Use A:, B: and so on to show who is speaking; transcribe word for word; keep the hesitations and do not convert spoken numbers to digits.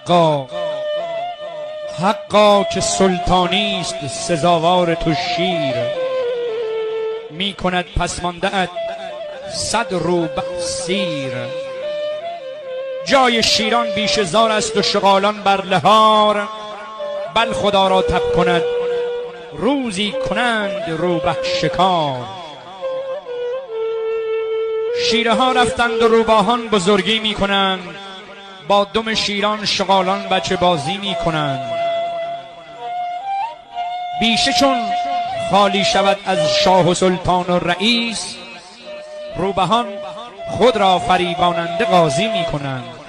A: حقا حقا که سلطانی است سزاوار تو شیر، می کند پسمانده ات صد روبه سیر. جای شیران بیش زار است و شغالان بر لحار، بل خدا را تب کند روزی کنند روبه شکار. شیره ها رفتند و روباهان بزرگی می کنند، با دم شیران شغالان بچه بازی می کنند. بیشه چون خالی شود از شاه و سلطان و رئیس، روبهان خود را فریباننده قاضی می کنند.